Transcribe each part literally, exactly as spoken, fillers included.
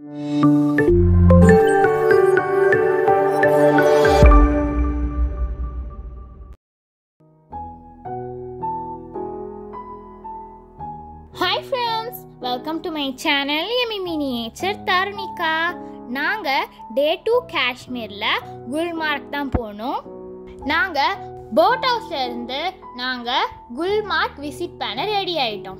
Hi friends, welcome to my channel Yummy Miniature Tarunika. நாங்க டே two காஷ்மீர்ல குல்மார்க் தான் போனோம். நாங்க போட் ஹவுஸ்ல இருந்து நாங்க குல்மார்க் விசிட் பண்ண ரெடி ஆயிட்டோம்.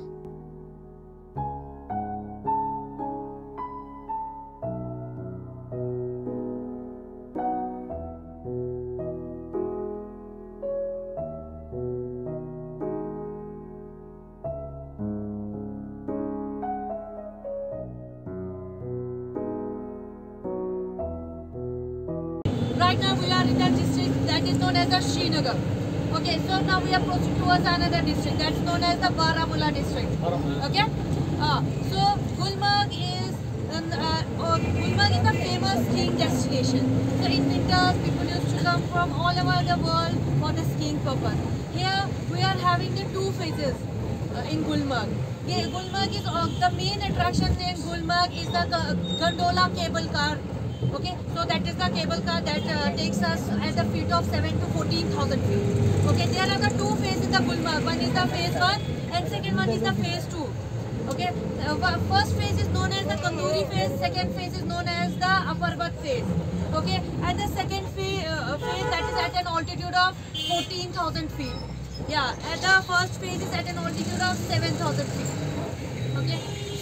Right now we are in the district that is known as the Srinagar. Okay, so now we are approaching towards another district that's known as the Baramulla district. Okay, uh, so Gulmarg is um, uh, uh, Gulmarg is a famous skiing destination. So in winters people used to come from all over the world for the skiing purpose. Here we are having the two phases uh, in Gulmarg. Okay, Gulmarg is uh, the main attraction in Gulmarg is the gondola cable car. Okay, so that is the cable car that uh, takes us at the feet of seven to fourteen thousand feet. Okay, there are the two phases in the Gulmarg. One is the phase one and second one is the phase two. Okay, uh, first phase is known as the Kanduri phase, second phase is known as the Aparbat phase. Okay, and the second phase, uh, phase that is at an altitude of fourteen thousand feet. Yeah, and the first phase is at an altitude of seven thousand feet. Okay.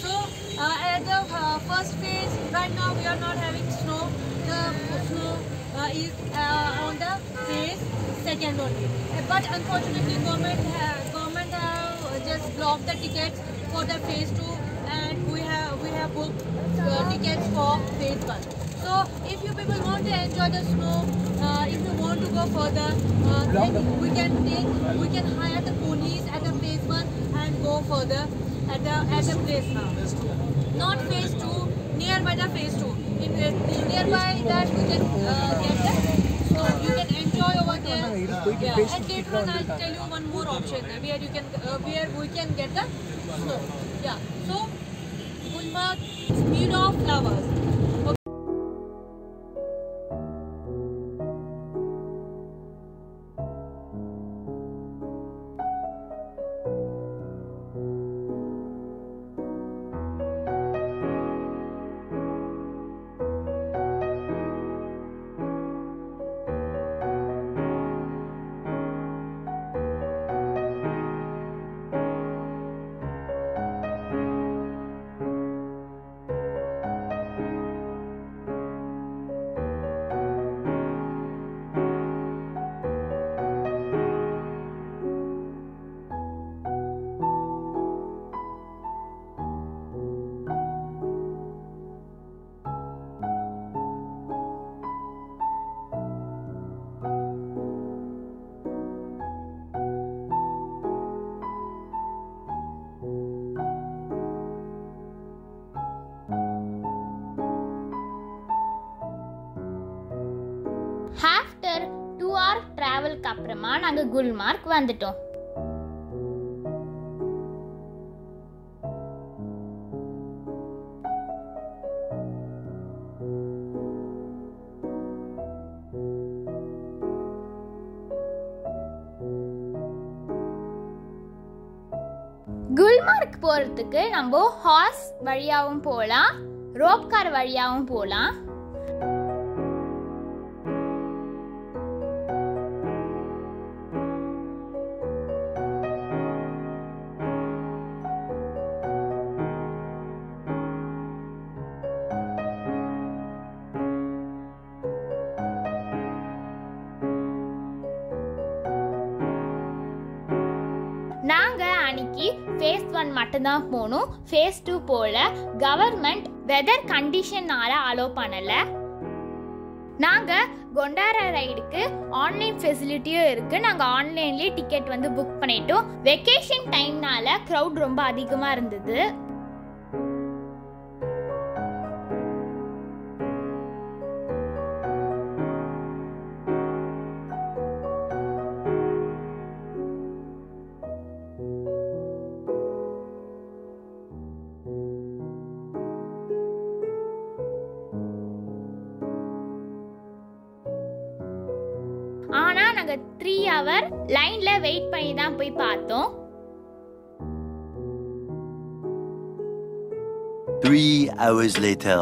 Uh, at the uh, first phase, right now we are not having snow. The snow uh, is uh, on the phase second only. Uh, but unfortunately, government ha government have just blocked the tickets for the phase two, and we have we have booked uh, tickets for phase one. So, if you people want to enjoy the snow, uh, if you want to go further, uh, then we can take we can hire the ponies at the phase one and go further at the at the place now. Not phase two, nearby the phase two. In the, nearby that we can uh, get the so you can enjoy over there. Yeah. And later on I'll tell you one more option where you can uh, where we can get the snow. Yeah. So Gulmarg, speed of flowers. After two hour travel க்கு அப்புறமா நாங்க குல்மார்க் வந்துட்டோம். குல்மார்க் போறதுக்கு நம்ம hours வழியாவும் போலாம், rope car வழியாவும் போலாம். நாங்க அன்னைக்கு ஃபேஸ் ஒன் மட்டும்தான் போனோம். ஃபேஸ் டூ போல கவர்மெண்ட் வெதர் கண்டிஷனால அலோ பண்ணல. நாங்க கொண்டாரா ரைடுக்கு ஆன்லைன் ஃபெசிலிட்டியும் இருக்கு. நாங்க ஆன்லைன்லயே டிக்கெட் வந்து புக் பண்ணிட்டோம். வெக்கேஷன் டைம்னால க்ரௌட் ரொம்ப அதிகமா இருந்தது. நாங்கள் த்ரீ ஹவர் லைனில் வெயிட் பண்ணி தான் போய் பார்த்தோம். Three hours later.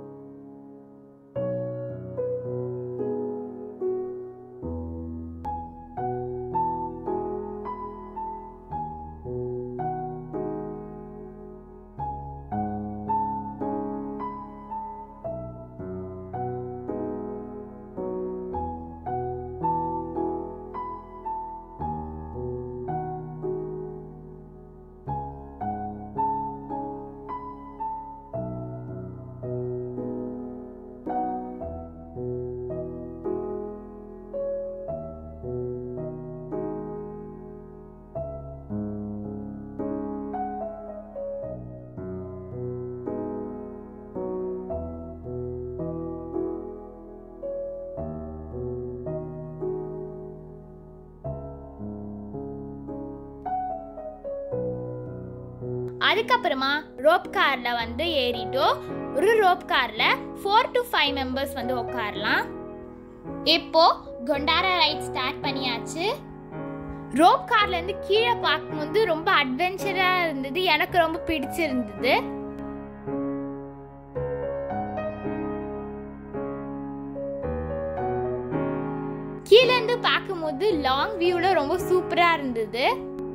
அதுக்கப்புறமா ரோப் காரில் வந்து ஏறிட்டோம். ஒரு ரோப் காரில் ஃபோர் டு ஃபைவ் மெம்பர்ஸ் வந்து உட்காரலாம். இப்போ கொண்டாரா ரைட் ஸ்டார்ட் பண்ணியாச்சு. ரோப் கார்லேருந்து கீழே பார்க்கும்போது ரொம்ப அட்வென்ச்சராக இருந்தது. எனக்கு ரொம்ப பிடிச்சிருந்தது. கீழேருந்து பார்க்கும்போது லாங் வியூவில் ரொம்ப சூப்பராக இருந்தது.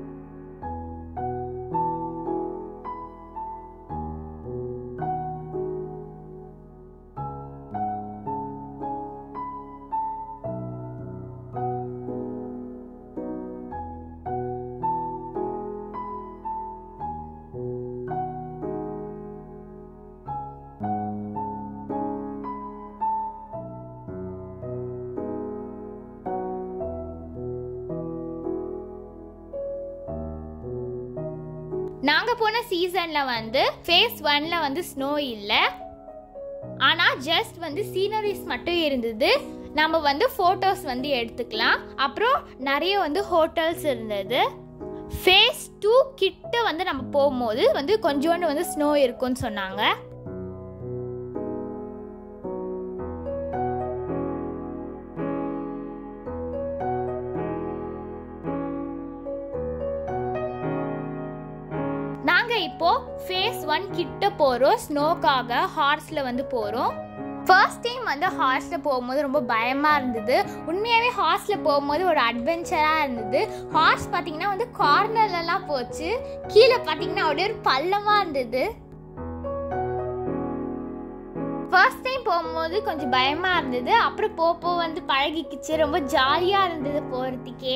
நாங்கள் போன சீசனில் வந்து ஃபேஸ் ஒன்ல வந்து ஸ்னோ இல்லை, ஆனால் ஜஸ்ட் வந்து சீனரிஸ் மட்டும் இருந்தது. நம்ம வந்து ஃபோட்டோஸ் வந்து எடுத்துக்கலாம். அப்புறம் நிறைய வந்து ஹோட்டல்ஸ் இருந்தது. ஃபேஸ் டூ கிட்ட வந்து நம்ம போகும்போது வந்து கொஞ்சோண்டு வந்து ஸ்னோ இருக்குன்னு சொன்னாங்க. நாங்கள் இப்போ ஃபேஸ் ஒன் கிட்ட போகிறோம். ஸ்னோக்காக ஹார்ஸில் வந்து போகிறோம். ஃபர்ஸ்ட் டைம் வந்து ஹார்ஸில் போகும்போது ரொம்ப பயமாக இருந்தது. உண்மையாகவே ஹார்ஸில் போகும்போது ஒரு அட்வென்ச்சராக இருந்தது. ஹார்ஸ் பார்த்திங்கன்னா வந்து கார்னர்லலாம் போச்சு. கீழே பார்த்திங்கன்னா அப்படியே ஒரு பள்ளமாக இருந்தது. ஃபர்ஸ்ட் டைம் போகும்போது கொஞ்சம் பயமாக இருந்தது. அப்புறம் போப்போ வந்து பழகிக்கிச்சு. ரொம்ப ஜாலியாக இருந்தது போகிறதுக்கே.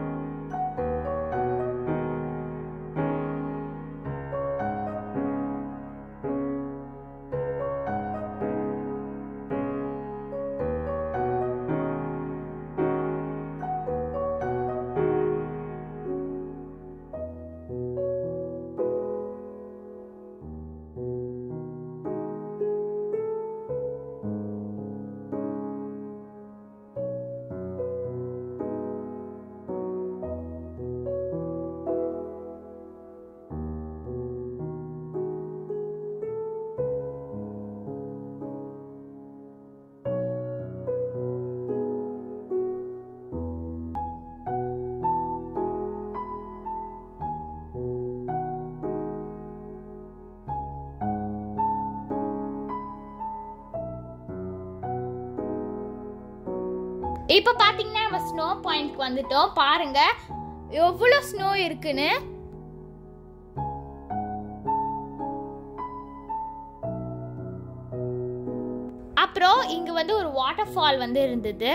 இப்போ பார்த்தீங்கன்னா நம்ம ஸ்னோ பாயிண்ட்க்கு வந்துட்டோம். பாருங்க எவ்வளோ ஸ்னோ இருக்குன்னு. அப்புறம் இங்க வந்து ஒரு வாட்டர் ஃபால் வந்து இருந்தது.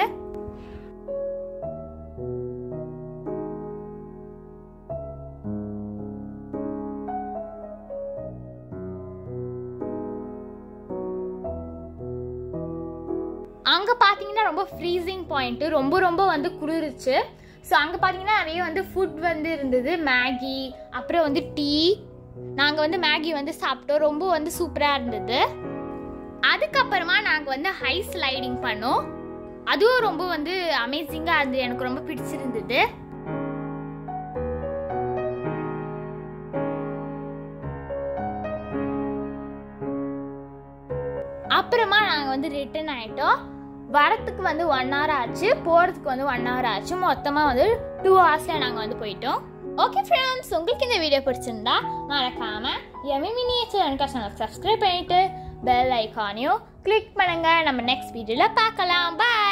அங்கே பார்த்தீங்கன்னா ரொம்ப ஃப்ரீசிங் பாயிண்ட்டு, ரொம்ப ரொம்ப வந்து குளிர்ச்சு. ஸோ அங்கே பார்த்தீங்கன்னா நிறைய வந்து ஃபுட் வந்து இருந்தது. மேகி, அப்புறம் வந்து டீ. நாங்கள் வந்து மேகி வந்து சாப்பிட்டோம். ரொம்ப வந்து சூப்பராக இருந்தது. அதுக்கப்புறமா நாங்கள் வந்து ஹை ஸ்லைடிங் பண்ணோம். அதுவும் ரொம்ப வந்து அமேசிங்காக இருந்தது. எனக்கு ரொம்ப பிடிச்சிருந்தது. அப்புறமா நாங்கள் வந்து ரிட்டர்ன் ஆகிட்டோம். வரத்துக்கு வந்து ஒன் ஹவர் ஆச்சு, போகிறதுக்கு வந்து ஒன் ஹவர் ஆச்சு. மொத்தமாக வந்து டூ ஹவர்ஸில் நாங்கள் வந்து போயிட்டோம். ஓகே ஃப்ரெண்ட்ஸ், உங்களுக்கு இந்த வீடியோ பிடிச்சிருந்தா மறக்காமல் எம்மி மினியேச்சர் எனக்கு சேனல் சப்ஸ்கிரைப் பண்ணிவிட்டு பெல் ஐக்கானையும் கிளிக் பண்ணுங்கள். நம்ம நெக்ஸ்ட் வீடியோவில் பார்க்கலாம். பாய்.